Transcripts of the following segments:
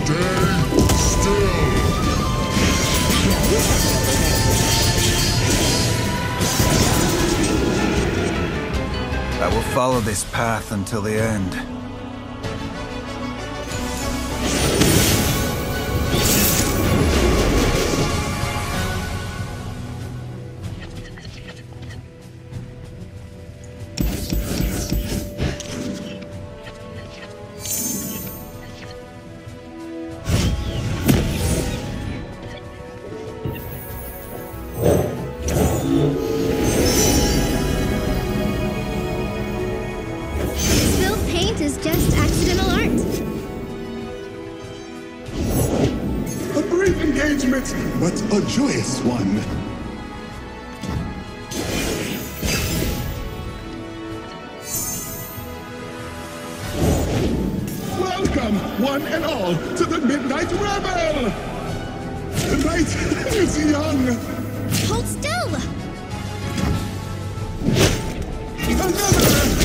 Stay still! I will follow this path until the end. But a joyous one. Welcome, one and all, to the Midnight Rebel! The night is young! Hold still! Another!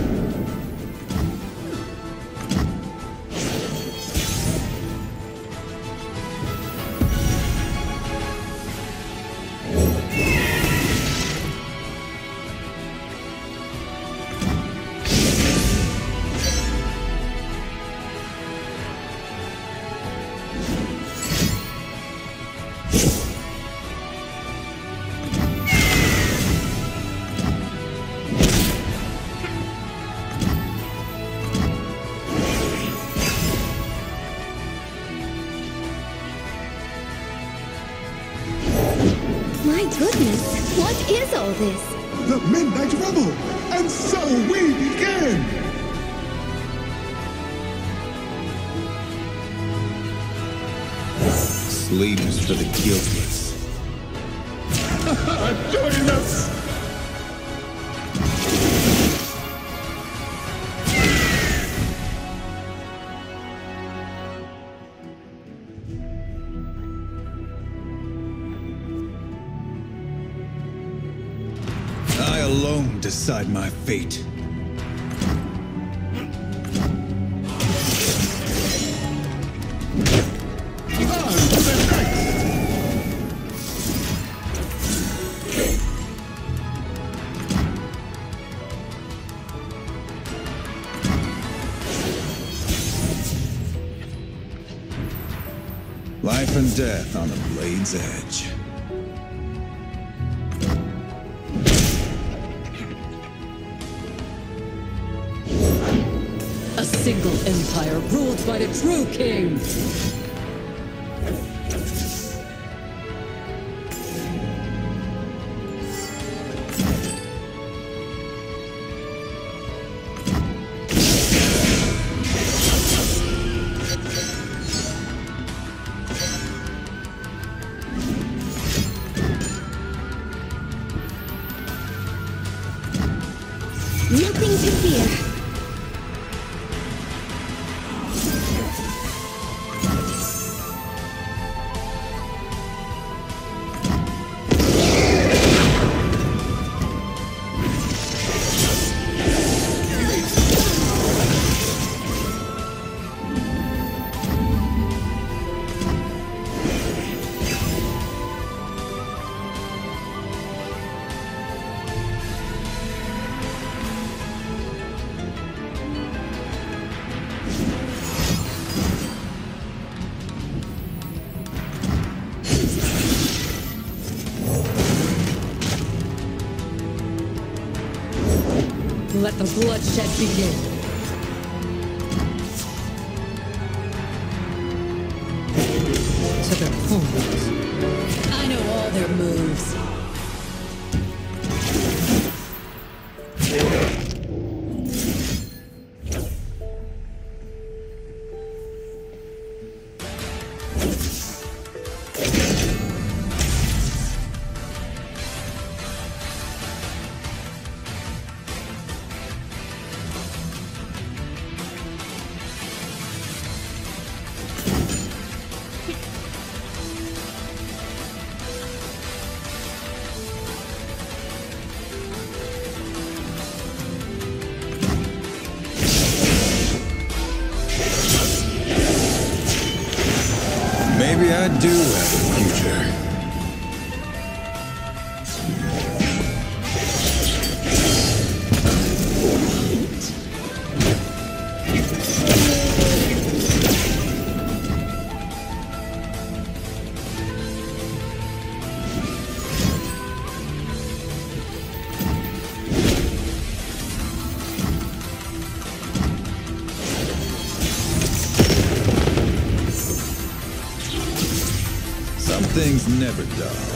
My goodness, what is all this? The Midnight Rebel! And so we begin! Sleep is for the guiltless. Join us! I alone decide my fate. Life and death on the blade's edge. A single empire ruled by the true king! Nothing to fear. Let the bloodshed begin. To their homes. I know all their moves. Maybe I do have a future. Some things never dull.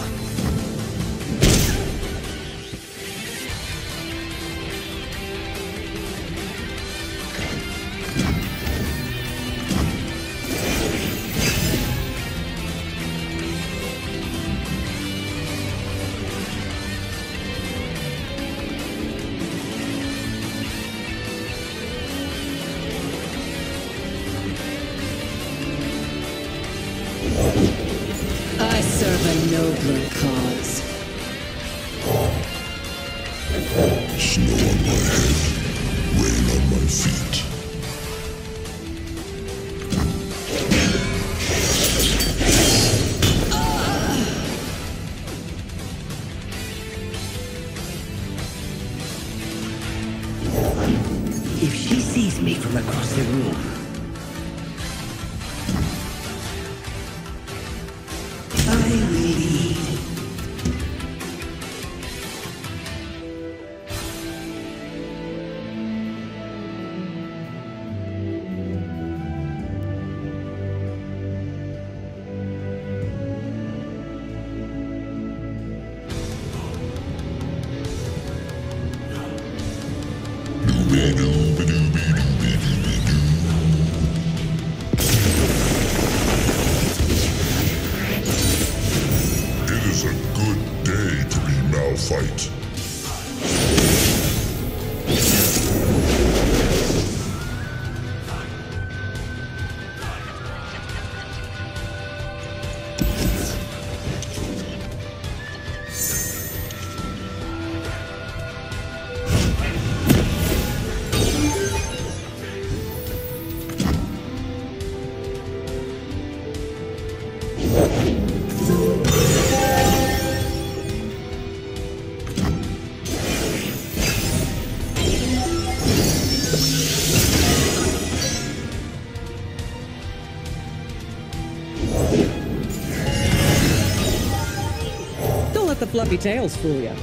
I serve a nobler cause. Snow on my head, rain on my feet. If she sees me from across the room, I will lead. It is a good day to be Malphite. Don't let the fluffy tails fool you.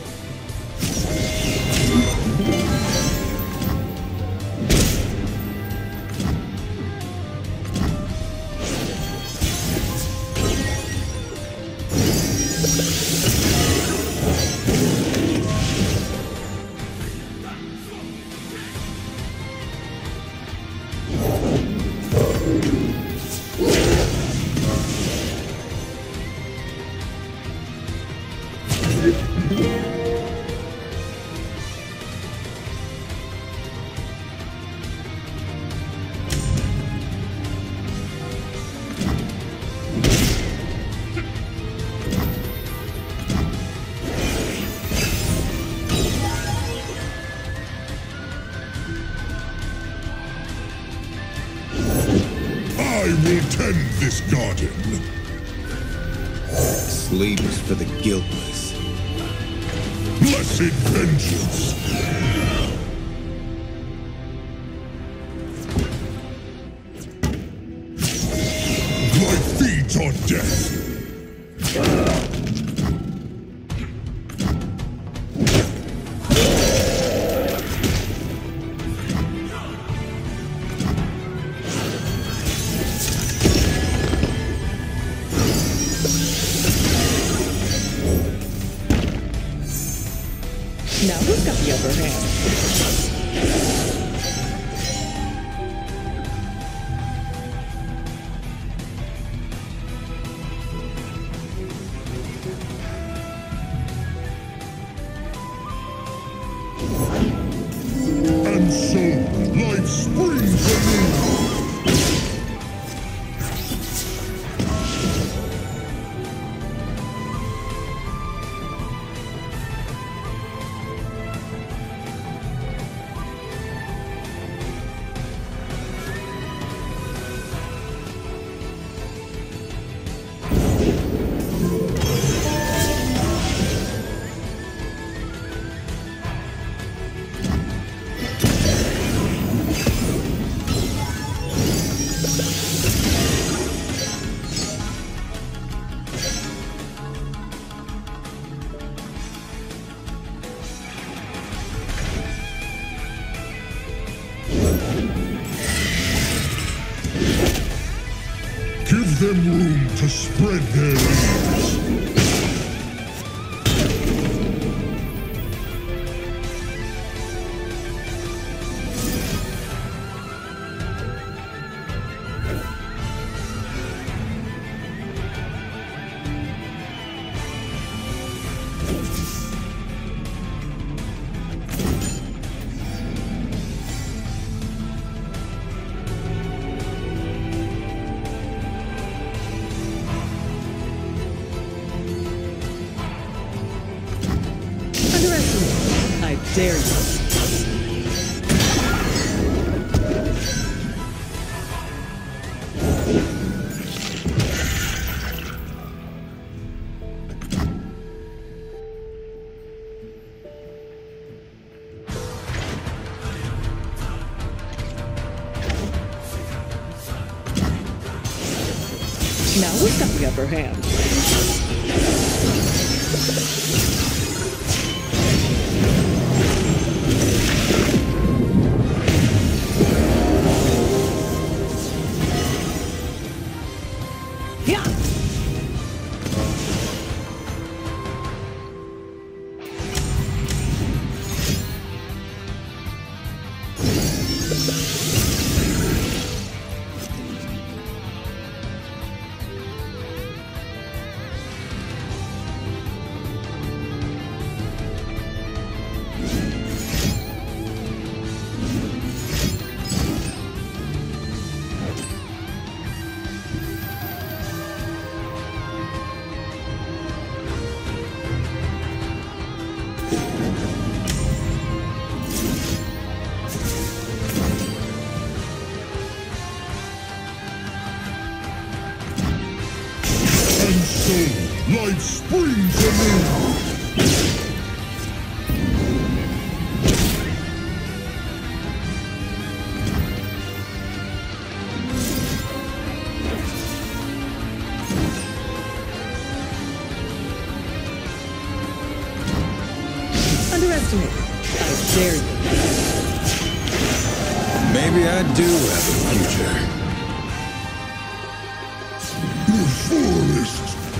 I will tend this garden. Sleep is for the guiltless. Blessed vengeance. My feet on death. Now who's got the upper hand? And so, life springs anew. Give them room to spread their wings. I dare you. Now we've got the upper hand. And so, life springs anew. Underestimate. I dare you. Maybe I do have a future. The forest.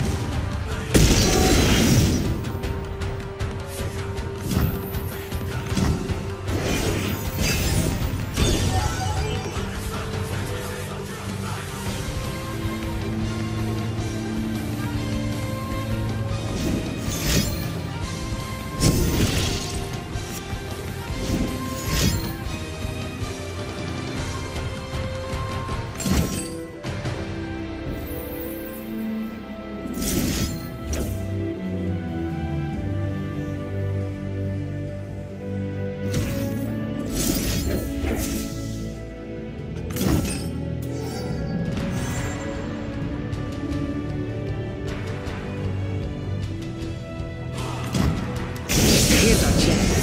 Here's our chance.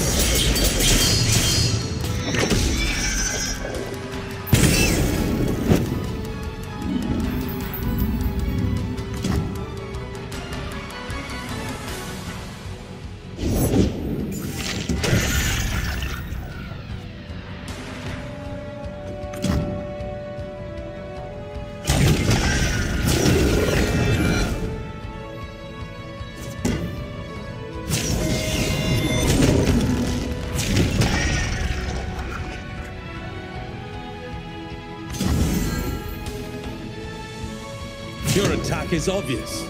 Your attack is obvious.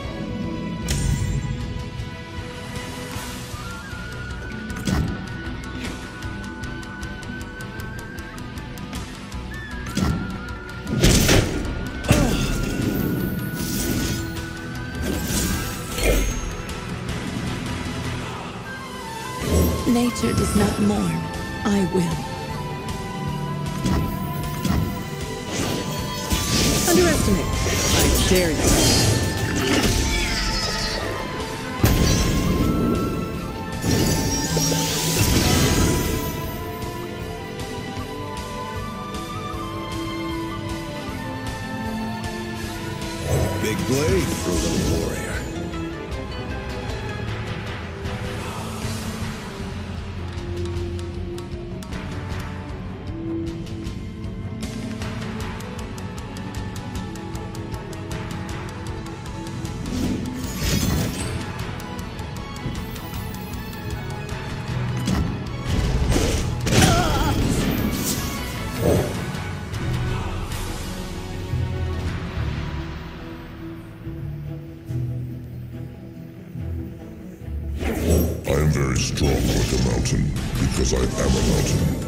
Nature does not mourn. I will. Underestimate. I dare you. Big blade for a little warrior. very strong like a mountain, because I am a mountain.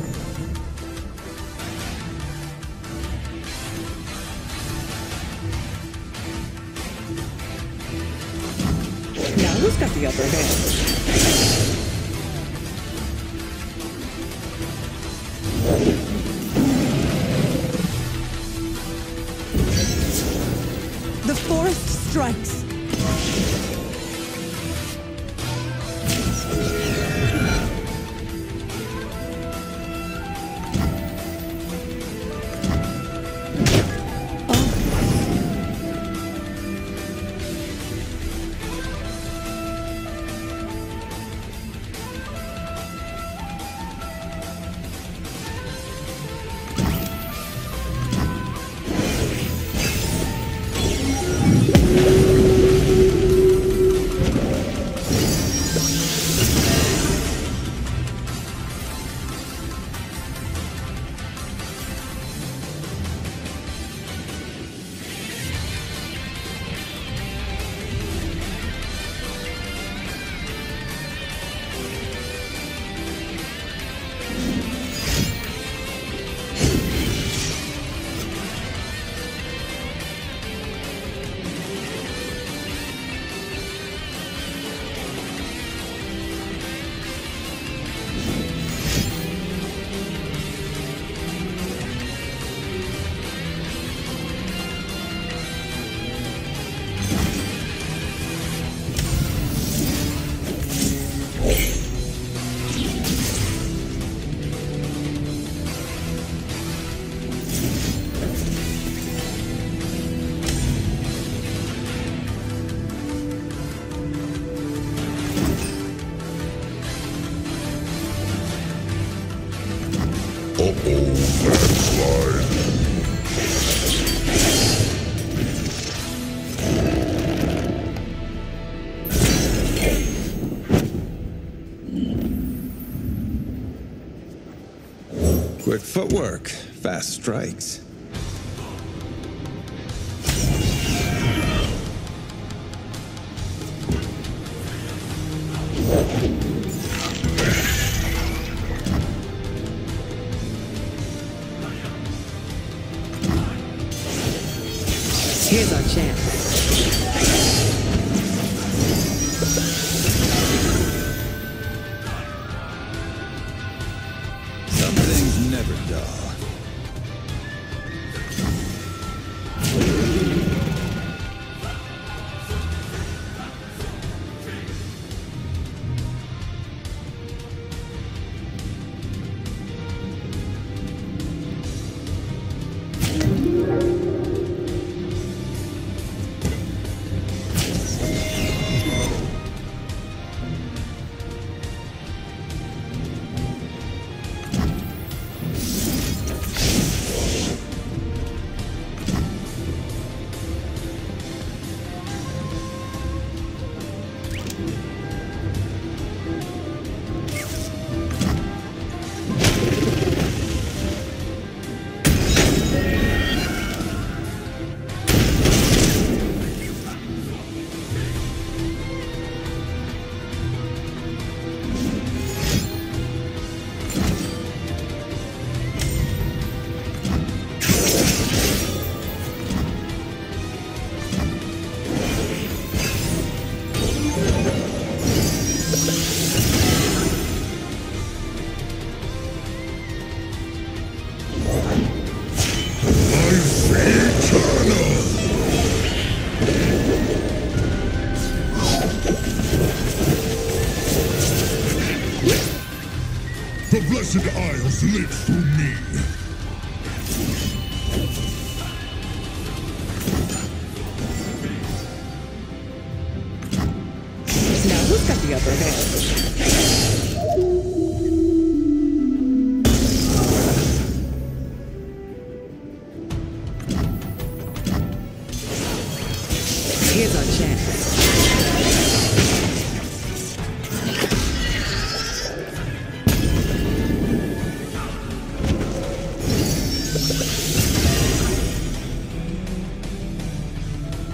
Now who's got the upper hand? The forest strikes. Quick footwork, fast strikes. Here's our chance. Some things never dull. The Blessed Isles live through me. Now who's got the upper hand? Here's our chance.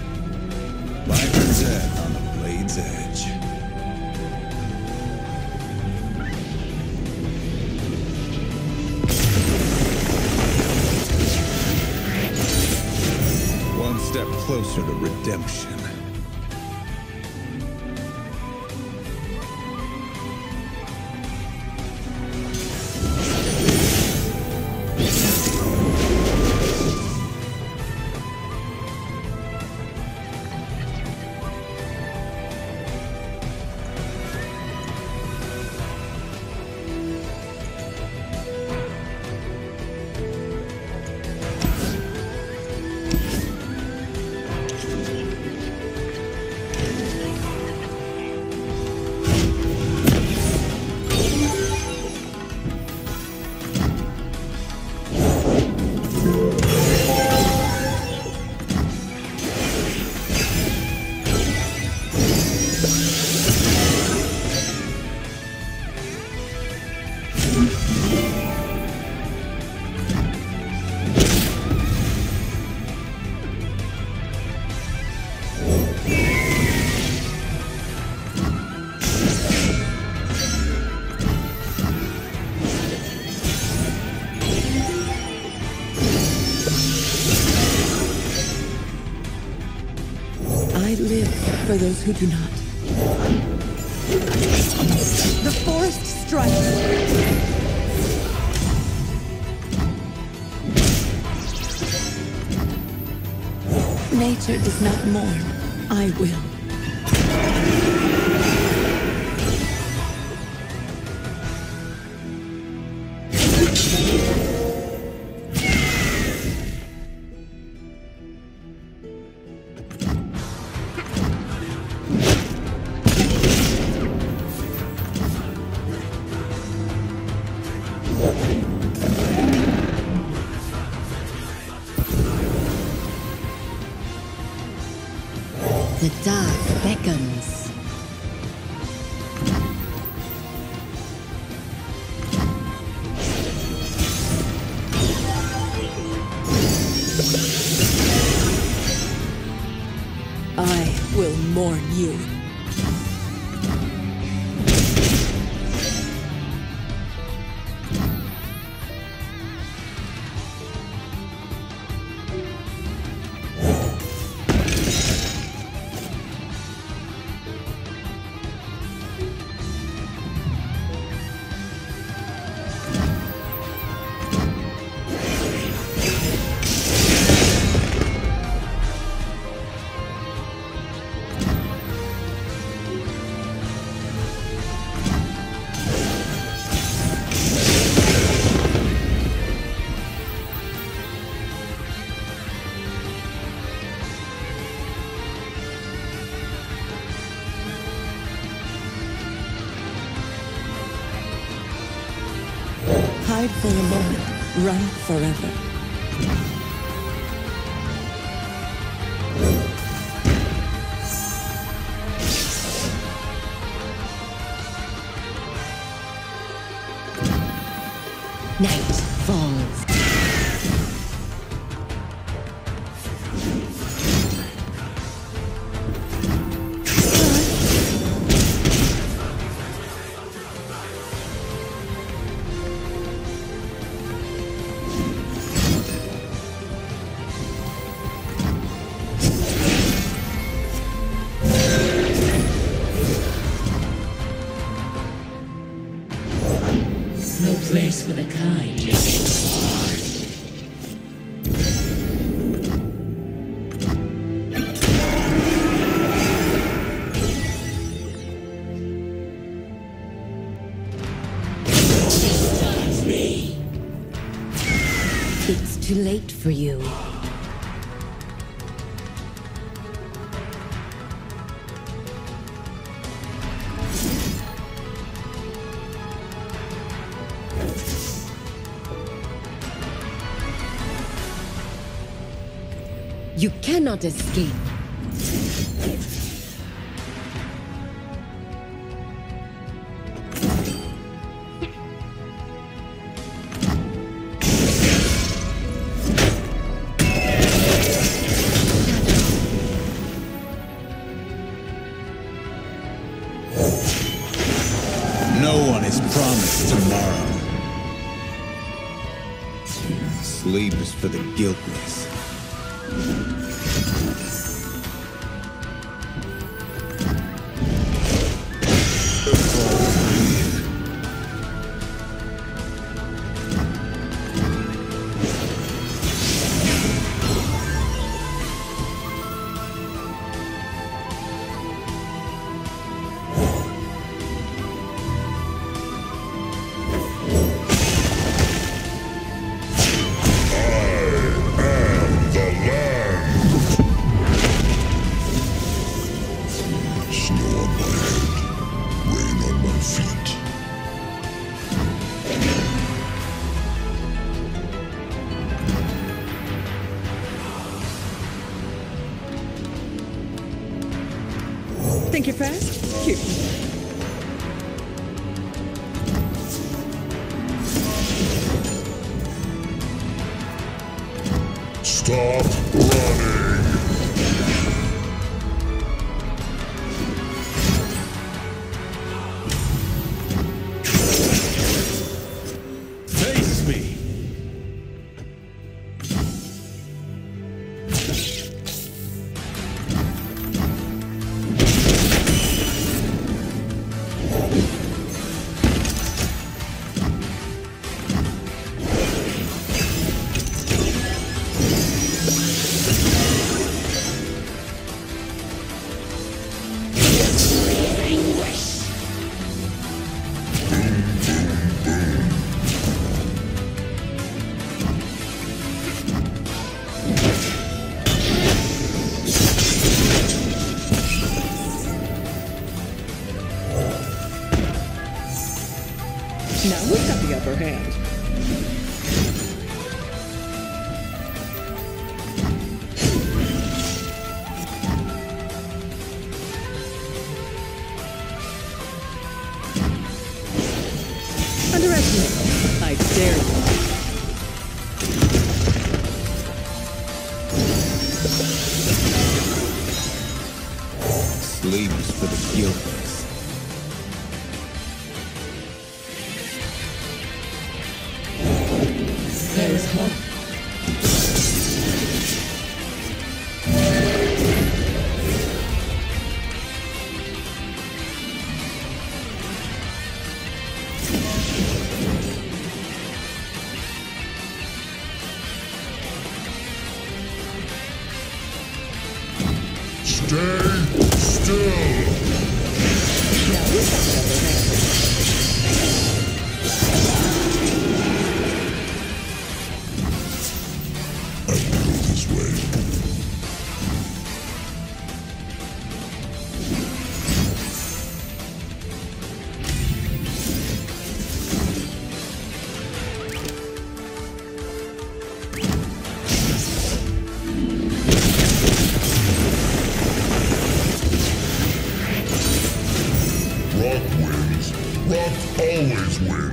Viper's head on the blade's edge. closer to redemption. I live for those who do not. The forest strikes. Nature does not mourn. I will. The dark beckons. I will mourn you. Hide for a moment, run forever. Night falls. No place for the kind. It's too late for you. You cannot escape. No one is promised tomorrow. Sleep is for the guiltless. Think you're fast? Cute. Stop running! Face me! Now who's got the upper hand? Underestimate. I dare you. Sleep is for the guiltless. There is hope. Stay still! Now who's got the upper hand? I go this way. Rock wins. Rock always wins.